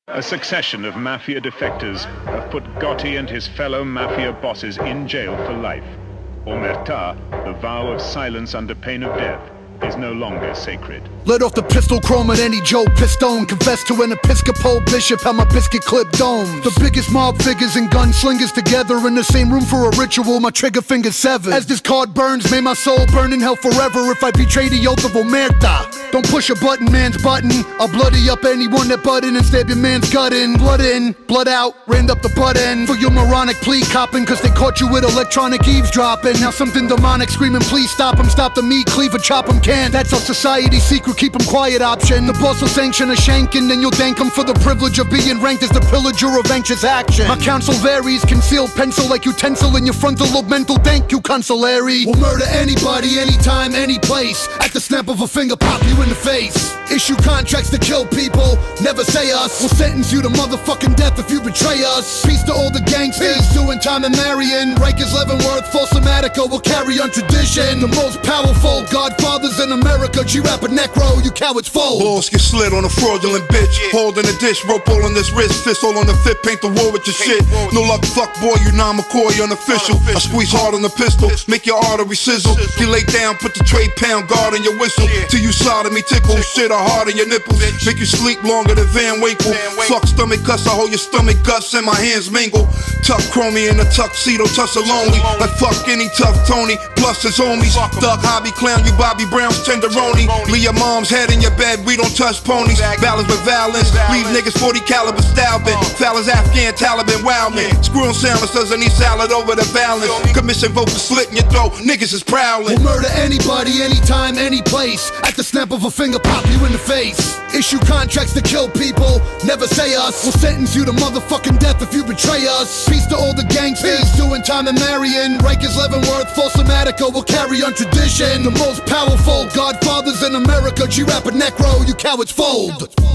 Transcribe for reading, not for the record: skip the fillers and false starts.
A succession of mafia defectors have put Gotti and his fellow mafia bosses in jail for life. Omertà, the vow of silence under pain of death, is no longer sacred. Let off the pistol chrome at any Joe Pistone. Confess to an Episcopal bishop how my biscuit clip domes. The biggest mob figures and gunslingers together in the same room for a ritual, my trigger finger severed. As this card burns, may my soul burn in hell forever if I betray the oath of Omertà. Don't push a button, man's button. I'll bloody up anyone that butt in and stab your man's gut in. Blood out, ran up the butt end. For your moronic plea copping, cause they caught you with electronic eavesdropping. Now something demonic screaming, please stop him, stop the meat cleaver, chop him, can. That's our society's secret, keep him quiet option. The boss will sanction a shanking, then you'll thank him for the privilege of being ranked as the pillager of anxious action. My counsel varies, concealed pencil like utensil in your frontal lobe mental, thank you, consulary. We'll murder anybody, anytime, any place. At the snap of a finger, pop you in the face. Issue contracts to kill people, never say us. We'll sentence you to motherfucking death if you betray us. Peace to all the gangsters, doing time in Marion. Rikers, Leavenworth, Falsomatica will carry on tradition. The most powerful godfathers in America, G-Rapper Necro, you cowards fold. Balls get slit on a fraudulent bitch. Holding a dish, rope all on this wrist, fist all on the fit, paint the wall with your shit. No luck, fuck boy, you non-McCoy, unofficial. I squeeze hard on the pistol, make your artery sizzle. You lay down, put the tray pound guard in your whistle. Till you sodomy tickle, shit are hard in your nipples. Make you sleep longer than Van Winkle. Fuck stomach cuss, I hold your stomach guts and my hands mingle. Tuck chromie in a tuxedo, tussle lonely. Like fuck any tough Tony, plus his homies. Thug hobby clown, you Bobby Brown's tenderoni. Leave your mom's head in your bed, we don't touch ponies. Balance with violence, leave niggas 40 caliber style bent. Fellas Afghan, Taliban, wildman. Screw on sandwich, doesn't need salad over the balance. Commission vote for slit in your throat, niggas is prowling. We'll murder anybody, anytime, any place. At the snap of a finger, pop you in the face. Issue contracts to kill people, never say us. We'll sentence you to motherfucking death if you betray us. Peace to all the gangsters, doing time in Marion. Rikers, Leavenworth, Falsomatica will carry on tradition. The most powerful godfathers in America, G-Rapper Necro, you cowards fold.